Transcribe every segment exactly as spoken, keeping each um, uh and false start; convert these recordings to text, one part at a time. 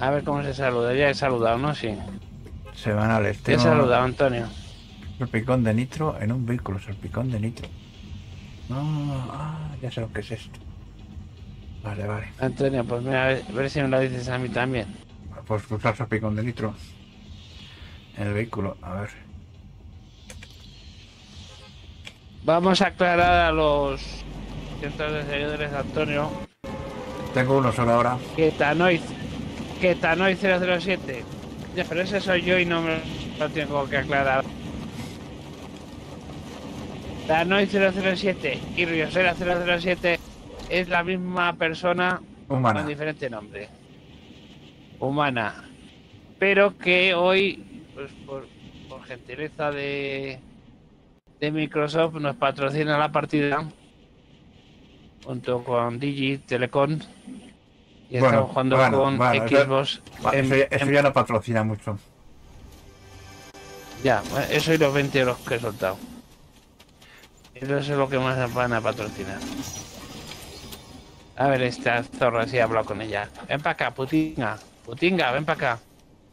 A ver cómo se saluda. Ya he saludado, ¿no? Sí. Se van al Ya he extremo. saludado, Antonio. Salpicón de nitro en un vehículo. Salpicón de nitro. No, ah, ya sé lo que es esto. Vale, vale. Antonio, pues mira, a ver, a ver si me lo dices a mí también. Pues usar salpicón de nitro en el vehículo. A ver. Vamos a aclarar a los cientos de seguidores de Antonio Tengo uno solo ahora. que Tanoi, que Tanoi cero cero siete. Ya, pero ese soy yo y no me lo tengo que aclarar. Tanoi cero cero siete y Riosera cero cero siete es la misma persona Humana. con diferente nombre. Humana. Pero que hoy, pues por, por gentileza de, de Microsoft, nos patrocina la partida junto con Digi Telecom y Bueno, estamos jugando bueno, con bueno. Eso, Xbox. En, eso, ya, eso en, ya no patrocina mucho. ya, eso y los veinte euros que he soltado. Eso es lo que más van a patrocinar. A ver, esta zorra, sí he hablado con ella. Ven para acá, putinga. Putinga, ven para acá.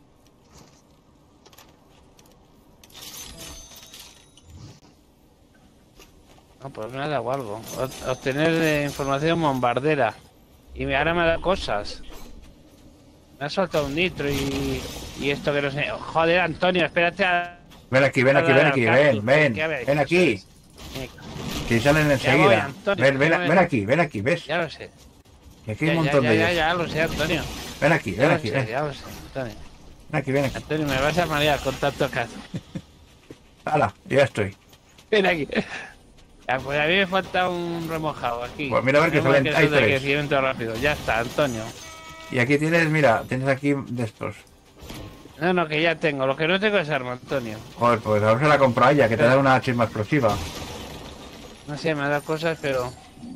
No, pues me ha dado algo. Obtener eh, información bombardera. Y me, ahora me ha dado cosas. Me ha soltado un nitro y, y esto que no sé. Joder, Antonio, espérate a... Ven aquí, ven aquí, ven aquí, ven, ven, ven aquí. Que salen enseguida. Ven, ven, ven aquí, ven aquí, ¿ves? Ya lo sé. Y aquí hay un montón ya, de ya, ellos. ya, ya lo sé, Antonio. Ven aquí, ven aquí, ven. Ya lo sé, Antonio. Ven aquí, ven aquí. Antonio, me vas a marear con tanto caso. ¡Hala! Ya estoy. Ven aquí. Ya, pues a mí me falta un remojado aquí. Pues mira a ver que salen, que hay de tres. crecimiento rápido. Ya está, Antonio. Y aquí tienes, mira, tienes aquí de estos. No, no, que ya tengo. Lo que no tengo es arma, Antonio. Joder, pues ahora se la compra ella, que te da una chisma explosiva. No sé, me da cosas, pero...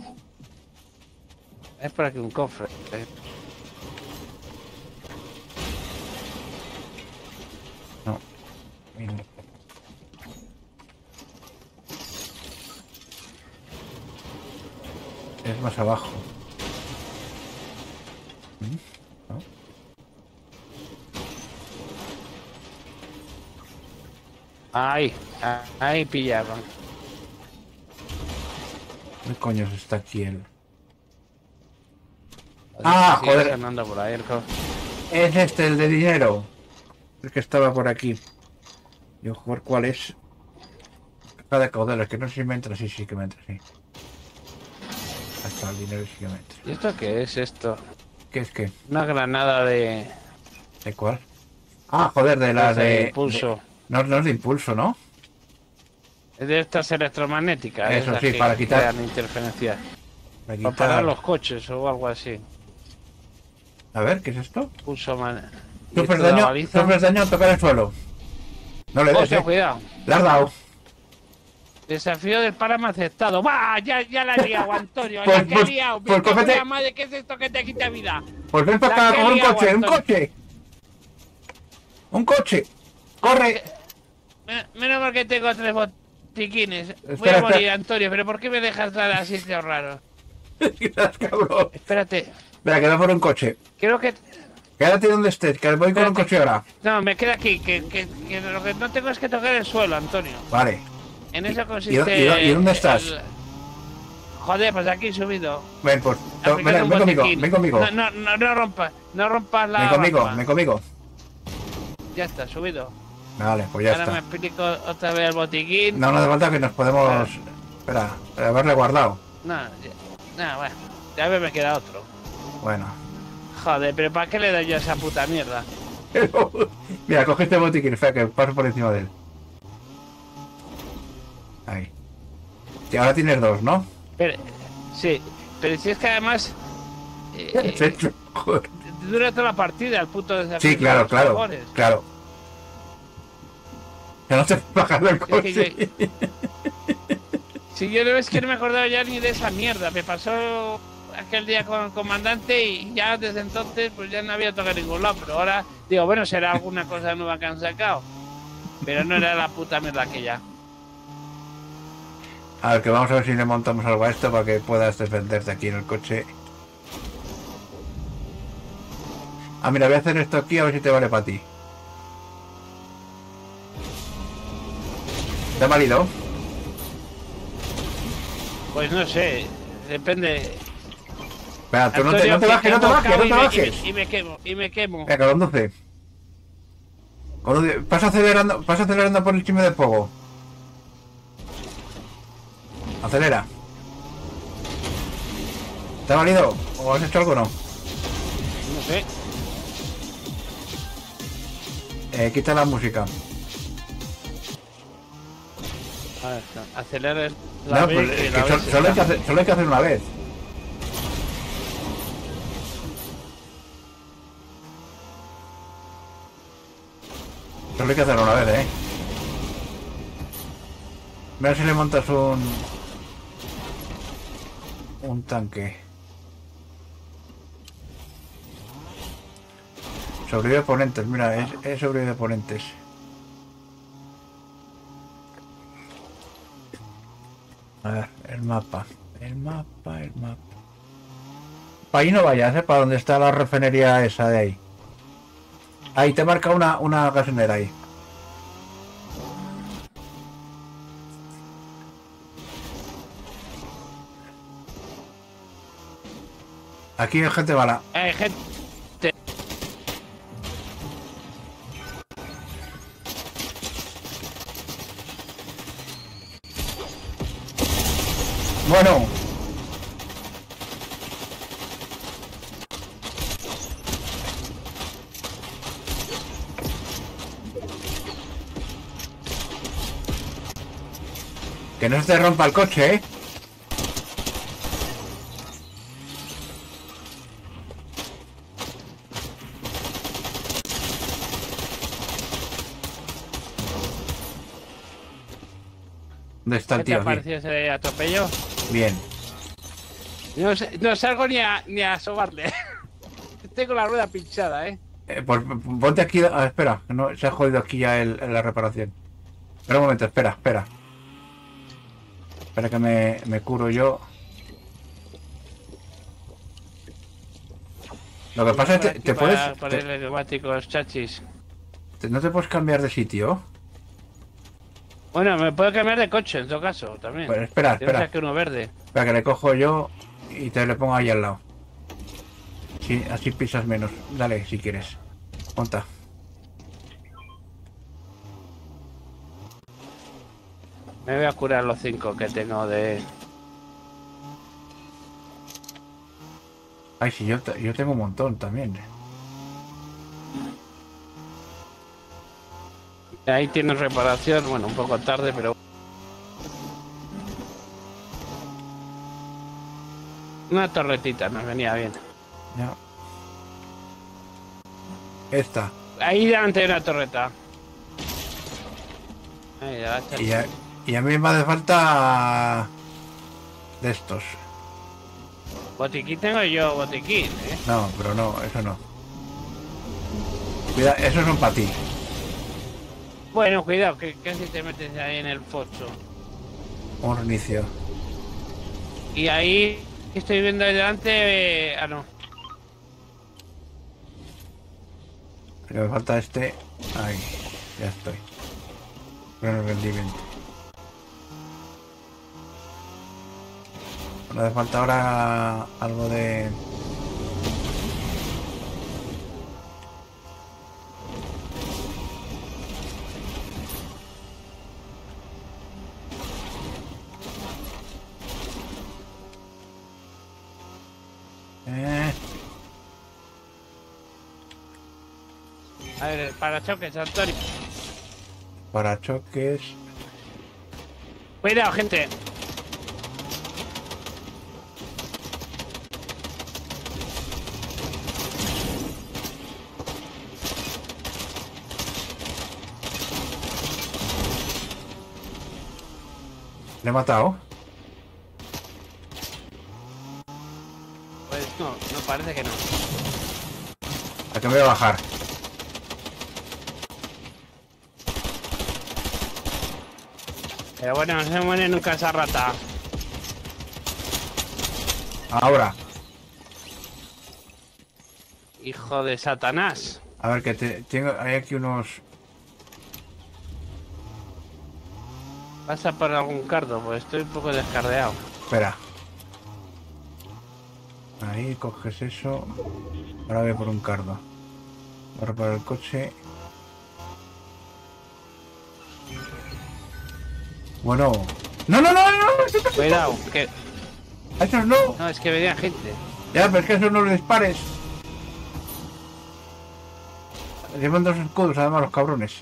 Es por aquí un cofre. No. Mira. Es más abajo. ¿No? Ahí, ahí pillaban. ¿Qué coño está aquí él? Ah, sí, joder. Andando por ahí, el es este, el de dinero. El que estaba por aquí. Yo jugar cuál es. Caja de caudales, que no sé si me entra, sí, sí que me entra, sí. Hasta el dinero sí que me entra. ¿Y esto qué es esto? ¿Qué es qué? Una granada de... ¿De cuál? Ah, joder, de la de, de... impulso. De, no, no es de impulso, ¿no? Es de estas electromagnéticas. Eso sí, para quitar... interferencias. Para quitar... Para parar los coches o algo así. A ver, ¿qué es esto? Pulso man... Sufres daño, sufres daño al tocar el suelo. No le des, Hostia, eh. cuidado. Le has dado. Desafío del páramo aceptado. ¡Va! Ya, ya la he liado, Antonio. Pues, la que pues, he liado. pues cógete... Madre, ¿qué es esto que te quita vida? Pues ven para acá, coger un coche, Antonio. un coche. Un coche. Corre. Menos mal que tengo tres botiquines. Espera, Voy a morir, espera. Antonio, pero ¿por qué me dejas dar así de raro? Cabrón. Espérate. Venga, queda por un coche. Creo que... Quédate donde estés, que voy con un coche ahora. No, me queda aquí, que, que, que lo que no tengo es que tocar el suelo, Antonio. Vale. En eso consiste... ¿Y, y, y dónde estás? El... Joder, pues aquí subido. Ven, pues, ven, ven, ven conmigo, ven conmigo. No, no, no, no rompas, no rompas la... Ven conmigo, rampa. ven conmigo. Ya está, subido. Vale, pues ya Ahora está. me explico otra vez el botiquín. No, no hace falta que nos podemos... Ah. Espera, haberle guardado. No, ya, no, bueno, ya me queda otro. Bueno. Joder, pero ¿para qué le doy yo a esa puta mierda? Mira, coge este botiquín, fea, que paso por encima de él. Ahí. Y ahora tienes dos, ¿no? Pero, sí, pero si es que además... Eh, Perfecto. Joder. Dura toda la partida, el puto desafío. Sí, claro, claro, favores. Claro. Que no te bajas del coche. Es que yo... Si yo no es que no me acordaba ya ni de esa mierda. Me pasó aquel día con el comandante y ya desde entonces pues ya no había tocado en ningún lado. Pero ahora digo, bueno, será alguna cosa nueva que han sacado. Pero no era la puta mierda aquella. A ver, que vamos a ver si le montamos algo a esto para que puedas defenderte aquí en el coche. Ah, mira, voy a hacer esto aquí a ver si te vale para ti. ¿Te ha valido? Pues no sé, depende. Espera, tú no te, Antonio, no te que bajes, no te tengo bajes, cabo no y te me- bajes. Y me, y me quemo, y me quemo. Venga, conduce. Conduce. Pasa acelerando, pasa acelerando por el chisme de fuego. Acelera. ¿Te ha valido? ¿O has hecho algo o no? No sé. Eh, quita la música. A ver, acelera la No, B pues, y es la que B sol- se solo, hay que está. hacer, solo hay que hacer una vez. Solo hay que hacerlo una vez, eh. Mira si le montas un... Un tanque. Sobrevive oponentes, mira, es, es sobrevive oponentes. A ver, el mapa. El mapa, el mapa. Para ahí no vayas, eh, para donde está la refinería esa de ahí. Ahí te marca una, una gasolinera ahí. Aquí hay gente mala. Hay gente. Bueno. Que no se te rompa el coche, ¿eh? ¿Dónde está el ¿Qué te tío ha aquí? parecido ese atropello? Bien. No, sé- no salgo ni a, ni a asomarle. Tengo la rueda pinchada, ¿eh? Eh, pues ponte aquí. Ah, espera, que no se ha jodido aquí ya el, la reparación. Espera un momento, espera, espera. Espera que me, me curo yo. Lo que pasa es que te, te puedes. Para te- ponerle neumáticos chachis. te- no te puedes cambiar de sitio. Bueno, me puedo cambiar de coche en todo caso también. Pues espera, Tengo espera. que uno verde. Espera que le cojo yo y te le pongo ahí al lado. Sí, así pisas menos. Dale, si quieres. Monta. Me voy a curar los cinco que tengo de... Ay, sí, yo, te- yo tengo un montón también. Ahí tienes reparación, bueno, un poco tarde, pero... Una torretita nos venía bien. Ya. Esta. Ahí delante hay una torreta. Ahí, ya la he Y a, y a mí me hace falta de estos. Botiquín tengo yo, botiquín, ¿eh? No, pero no, eso no. Cuida, esos son para ti. Bueno, cuidado, que casi te metes ahí en el focho. Un reinicio. Y ahí estoy viendo ahí delante... eh, Ah, no. Pero me falta este. Ahí, ya estoy. Bueno, rendimiento. Me hace falta ahora algo de... Eh, A ver, el parachoques, Antonio. para choques. Cuidado, gente. ¿Le he matado? Pues no, no parece que no. ¿A qué me voy a bajar? Pero bueno, no se muere nunca esa rata. Ahora. hijo de Satanás. A ver, que te, tengo, hay aquí unos... Pasa por algún cardo, pues estoy un poco descardeado. Espera. Ahí, coges eso. Ahora voy por un cardo. Ahora para el coche. Bueno. ¡No, no, no, no! Cuidado, que... ¡A esos no! No, es que venía gente. Ya, pero es que a esos no los dispares. Llevan dos escudos, además, los cabrones.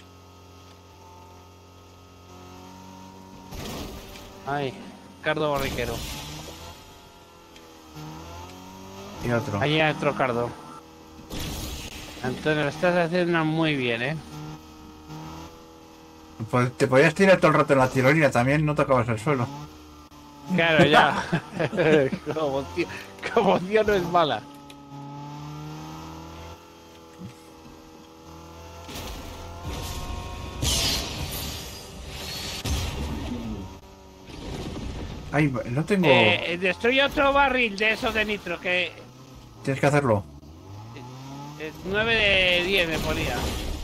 Ay, cardo borriquero. Y otro. Ahí hay otro cardo. Antonio, lo estás haciendo muy bien, ¿eh? Pues te podías tirar todo el rato en la tirolina también, no tocabas el suelo. Claro, ya. como, tío, como tío no es mala. Ay, no tengo... Eh, destruye otro barril de esos de nitro, que Tienes que hacerlo. eh, nueve de diez me ponía.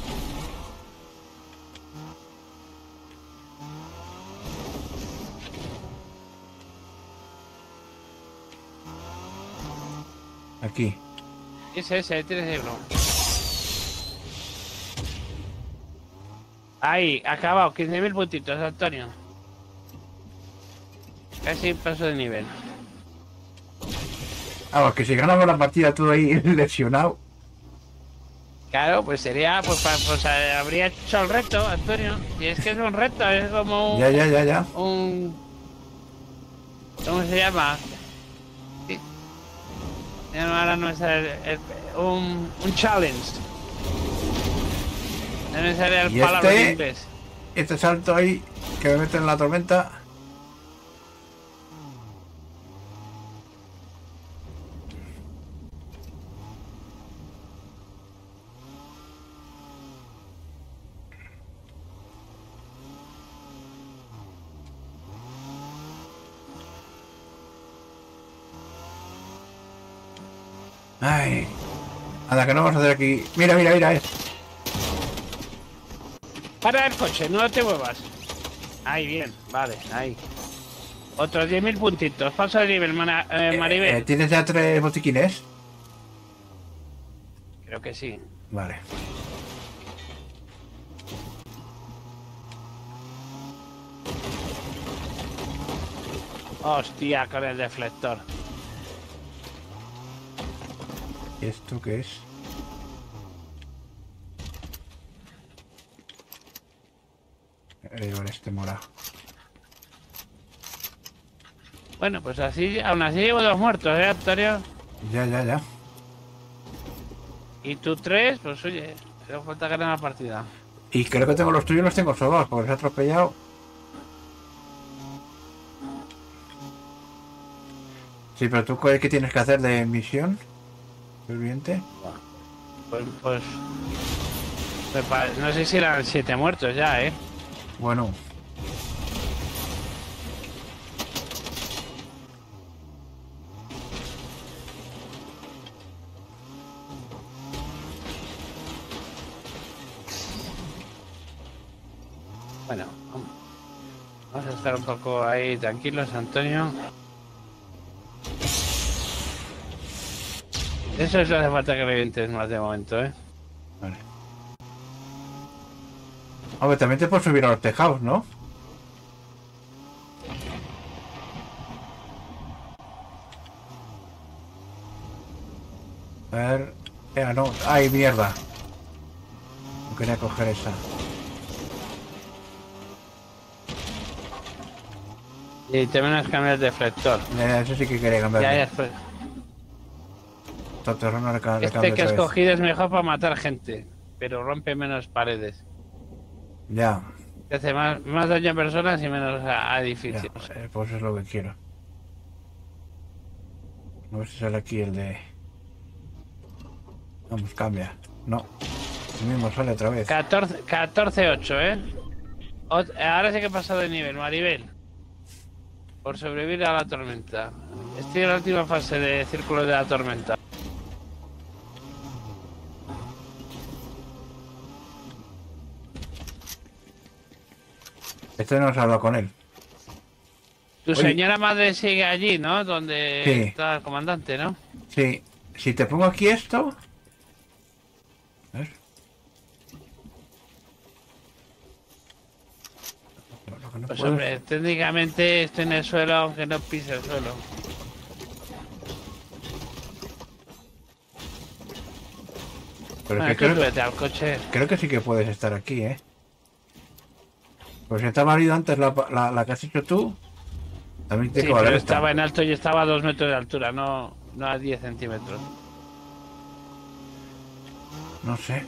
Aquí. Ese, ese, tienes uno. Ahí, acabado, quince mil puntitos, Antonio. Casi paso de nivel. Vamos, que si ganamos la partida tú ahí lesionado. Claro, pues sería, pues, pa- pues eh, habría hecho el reto, Antonio. Y es que es un reto, es como un... Ya, ya, ya, ya. un ¿cómo se llama? Sí. Ahora no me sale el- el- un, un challenge. No me sale el Y palabra este- en inglés. Este salto ahí, que me mete en la tormenta. Ay. Anda, que no vamos a hacer aquí. Mira, mira, mira. eh. Para el coche, no te muevas. Ahí, bien, vale, ahí. Otros diez mil puntitos. Paso de nivel, mana- eh, Maribel. Eh, ¿Tienes ya tres botiquines? Creo que sí. Vale. Hostia, con el deflector. ¿Y esto qué es? Eh, con este mora. Bueno, pues así, aún así llevo dos muertos, ¿eh, Antonio? Ya, ya, ya. Y tú tres, pues oye, solo falta ganar la partida. Y creo que tengo los tuyos, los tengo solos, porque se ha atropellado. Sí, pero tú, ¿qué tienes que hacer de misión? ¿Superviviente? Pues, pues, me pa- no sé si eran siete muertos ya, ¿eh? Bueno. Bueno, vamos a estar un poco ahí tranquilos, Antonio. Eso es lo que hace falta que revientes más de momento, ¿eh? Vale. Hombre, también te puedes subir a los tejados, ¿no? A ver... Eh, no. ¡Ay, mierda! No quería coger esa. Y te menos cambiar el deflector. Eh, eso sí que quería cambiar. Ya, ya, pues, Toterrón de cambio este que has otra vez. cogido es mejor para matar gente, pero rompe menos paredes. Ya. Te hace más, más daño a personas y menos a, a Ya, edificios. eh, pues es lo que quiero. A ver si sale aquí el de... Vamos, cambia. No. El mismo sale otra vez. catorce ocho, ¿eh? Ot- ahora sí que he pasado de nivel, Maribel. Por sobrevivir a la tormenta. Estoy en la última fase de círculo de la tormenta. Este no se ha hablado con él. Tu Oye. señora madre sigue allí, ¿no? Donde Sí. está el comandante, ¿no? Sí. Si te pongo aquí esto... A ver. Lo que no Pues puedo- hombre, técnicamente estoy en el suelo aunque no pise el suelo. Pero Bueno, es que tú creo, vete al coche. creo que sí que puedes estar aquí, ¿eh? Pues si estaba marido antes la, la, la que has hecho tú, también tiene Sí, que valer pero esta. estaba en alto y estaba a dos metros de altura, no, no a diez centímetros. No sé.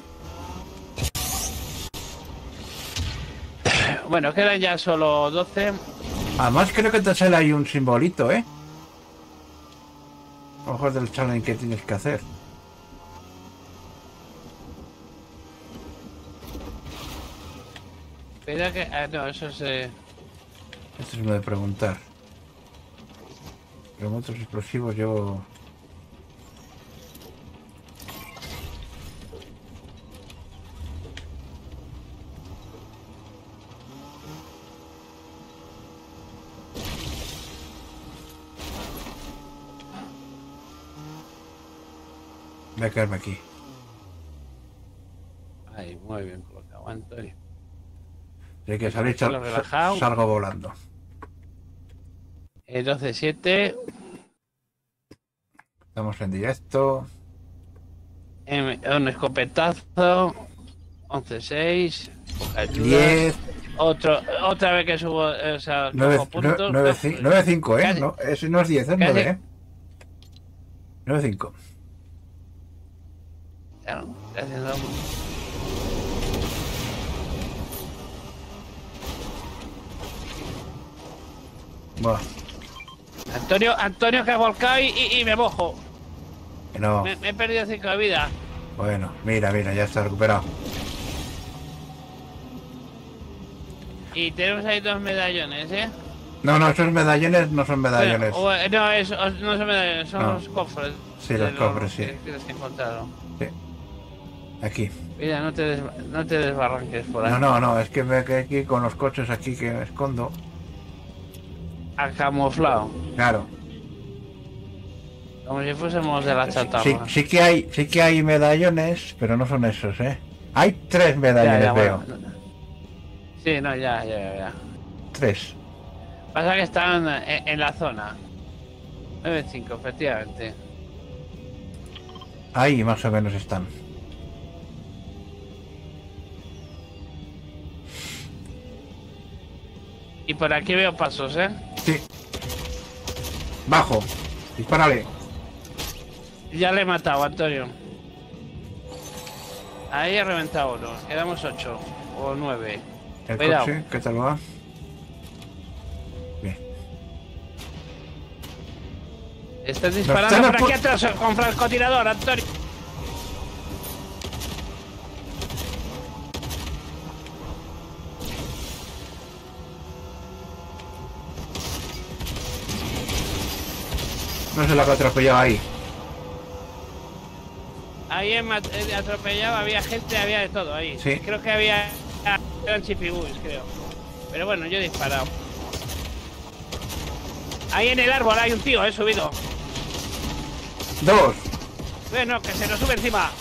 Bueno, quedan ya solo doce. Además creo que te sale ahí un simbolito, ¿eh? Ojos del challenge que tienes que hacer. Espera que... ah, no, eso es... Eh... Esto es lo de preguntar. Pero otros explosivos yo... Voy a quedarme aquí. Ahí, muy bien colocado, Antonio. Si hay que salir, sal- Lo relajado. salgo volando. Eh, doce siete. Estamos en directo. Eh, un escopetazo. once seis. Poca ayuda. diez, Otro, otra vez que subo, eh, o sea, nueve, cojo puntos. nueve, cinco, ¿eh? Casi. No, ese no es diez, es Casi. nueve, ¿eh? nueve cinco. Claro, gracias, vamos. Buah, Antonio, Antonio que ha volcado y, y, y me mojo. que no. Me, me he perdido cinco de vida. Bueno, mira, mira, ya está recuperado. Y tenemos ahí dos medallones, ¿eh? No, no, esos medallones no son medallones. Bueno, o, eh, no, es, o- no son medallones, son No. los cofres. Sí, de los cofres, sí. Que, que les he encontrado. Sí. Aquí. Mira, no te, des, no te desbarranques por ahí. No, no, no, es que me quedé aquí con los coches aquí que me escondo. Ha camuflado. Claro. Como si fuésemos de la chatarra. Sí, sí que hay, sí que hay medallones, pero no son esos, ¿eh? Hay tres Ya, medallones, ya, veo. bueno. Sí, no, ya, ya, ya, ya. Tres. Pasa que están en, en la zona. nueve cinco, efectivamente. Ahí más o menos están. Y por aquí veo pasos, ¿eh? Sí. Bajo. Dispárale. Ya le he matado, Antonio. Ahí he reventado uno. Quedamos ocho o nueve. El Cuidado. coche, ¿qué tal va? Bien. Estás disparando están por apu- aquí atrás con francotirador, Antonio. No sé la que atropellaba ahí. Ahí he, mat- he atropellado, había gente, había de todo ahí. Sí. Creo que había... Eran chipibús, creo. Pero bueno, yo he disparado. Ahí en el árbol hay un tío, he subido. Dos. Bueno, que se nos sube encima.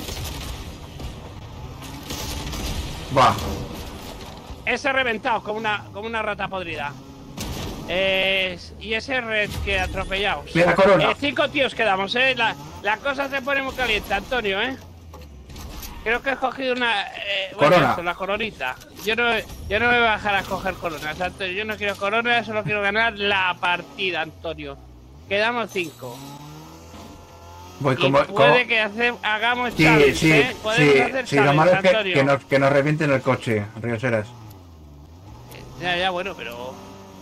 Va. Ese reventado como una, como una rata podrida. Eh, y ese red que atropellado. Mira, Corona. Eh, cinco tíos quedamos, eh. La, la cosa se pone muy caliente, Antonio, eh. Creo que he cogido una. Eh, bueno, Corona. eso, la coronita. Yo no, yo no me voy a bajar a coger coronas, Antonio. Yo no quiero coronas, solo quiero ganar la partida, Antonio. Quedamos cinco. Voy Y como. puede como- que hace- hagamos Sí, challenge, sí, ¿eh? Podemos sí, hacer sí, lo challenge, malo es que, Antonio. que, nos, que nos revienten el coche, Rioseras. Ya, ya, bueno, pero.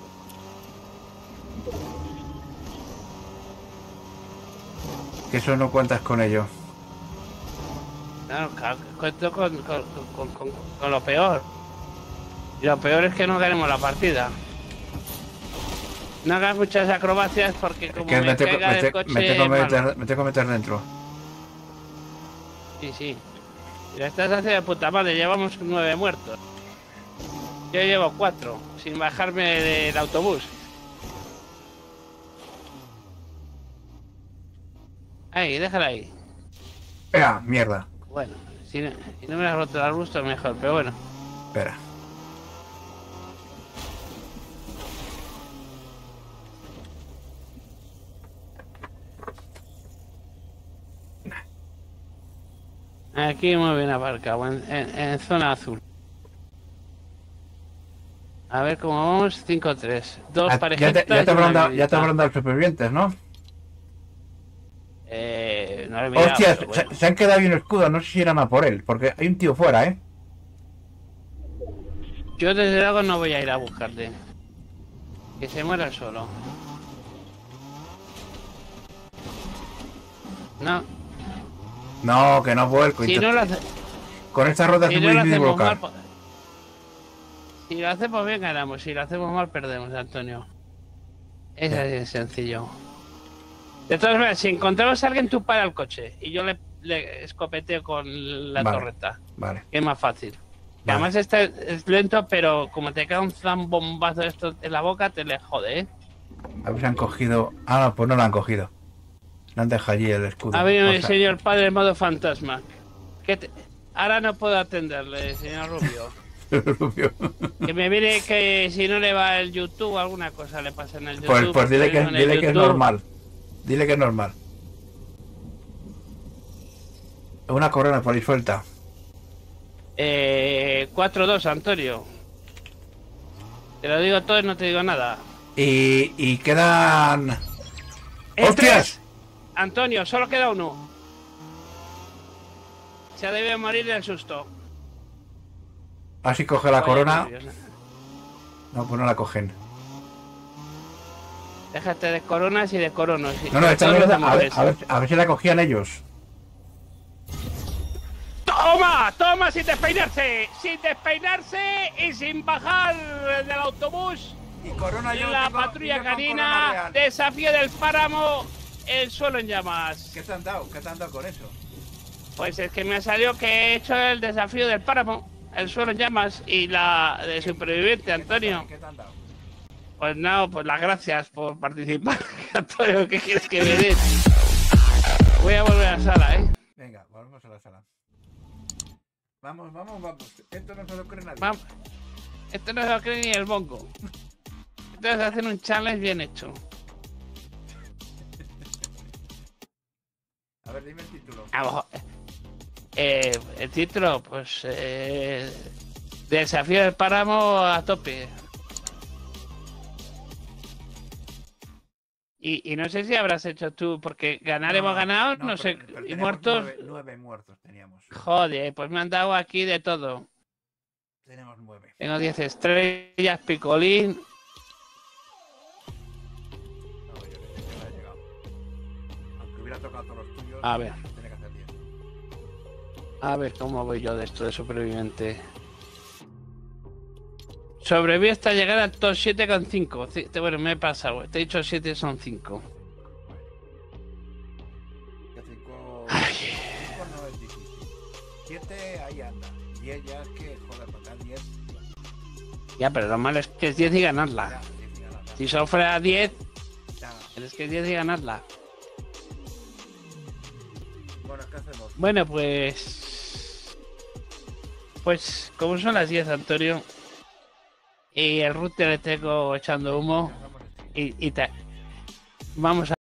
Que eso no cuentas con ello. Claro, claro, cuento con, con, con, con- con lo peor. Y lo peor es que no ganemos la partida. No hagas muchas acrobacias porque como Que me, me, te, caiga me, del te- coche me tengo es que malo. meter, me tengo que meter dentro. Sí, sí. Y la estás haciendo de puta madre, llevamos nueve muertos. Yo llevo cuatro, sin bajarme del autobús. Ahí, déjala ahí. Espera, mierda. Bueno, si no, si no me has roto el arbusto, mejor, pero bueno. Espera. Aquí muy bien aparcado, en, en, en zona azul. A ver cómo vamos, cinco tres. Dos Ah, parejitas. Ya te, ya te y una habrán dado, ya te habilidad. habrán dado supervivientes, ¿no? Eh, no lo he mirado, Hostias, pero se, bueno. se han quedado bien escudos, no sé si irán a por él, porque hay un tío fuera, ¿eh? Yo desde luego no voy a ir a buscarte. Que se muera solo. No, No, que no vuelco. si intenta- no lo hace, Con esta rueda si es no muy lo difícil hacemos bloquear. mal, po- si lo hacemos bien ganamos, si lo hacemos mal perdemos, Antonio. Es Ya. así de sencillo. De todas maneras, si encontramos a alguien, tú para el coche y yo le, le escopeteo con la Vale. torreta, Vale. que es más fácil. Que Vale. además este es lento, pero como te queda un zambombazo de esto en la boca, te le jode, ¿eh? A ver si han cogido. Ah, no, pues no lo han cogido. Le han dejado allí el escudo. Ha venido O el sea, señor padre en modo fantasma. ¿Qué te- Ahora no puedo atenderle, señor Rubio. Rubio. Que me viene que si no le va el YouTube, alguna cosa le pasa en el YouTube. Pues, pues dile, porque que, en el dile que es YouTube- normal. Dile que es normal. Una corona por ahí suelta. Eh, cuatro dos, Antonio. Te lo digo todo y no te digo nada. Y, y quedan. ¡El ¡Hostias! tres! Antonio, solo queda uno. Se debe morir del susto. Así coge la Vaya corona. nervios. No, pues no la cogen. Déjate de coronas y de coronos. y No, no, de esta todos mierda. los A ver, amores. a, ver, a ver si la cogían ellos. ¡Toma! ¡Toma sin despeinarse! ¡Sin despeinarse y sin bajar del autobús! Y corona La patrulla canina, desafío del páramo, el suelo en llamas. ¿Qué te han dado? ¿Qué te han dado con eso? Pues es que me ha salido que he hecho el desafío del páramo, el suelo en llamas y la de superviviente, Antonio. ¿Qué te han dado? Pues no, pues las gracias por participar. Antonio, ¿qué quieres que me dé? Voy a volver a la sala, ¿eh? Venga, volvemos a la sala. Vamos, vamos, vamos. Esto no se lo cree nadie. Vamos. Esto no se lo cree ni el bongo. Entonces hacen un challenge bien hecho. A ver, dime el título. A lo mejor- Eh, el título, pues... Eh, desafío del páramo a tope. Y, y no sé si habrás hecho tú, porque ganar hemos ganado, no, sé, pero- pero y teníamos muertos... Nueve, nueve muertos teníamos. Joder, pues me han dado aquí de todo. Tenemos nueve. Tengo diez estrellas, picolín... No, yo que sé que le ha llegado. Aunque hubiera tocado todos los tuyos, A ver. tiene que hacer diez. A ver cómo voy yo de esto de superviviente. Sobreviví hasta llegar al top siete con cinco. Bueno, me he pasado. Te he dicho siete, son cinco. Que cinco... Ay. cinco no es difícil. siete, ahí anda. diez ya es que, joder, tocar diez. Ya, pero lo malo es que es diez y ganarla. Ya, diez y nada, Si solo fuera diez, ya. es que es diez y ganarla. Bueno, ¿qué hacemos? Bueno, pues... Pues, como son las diez, Antonio, y el router le tengo echando humo, Hagamos esto. y, y te... Vamos a...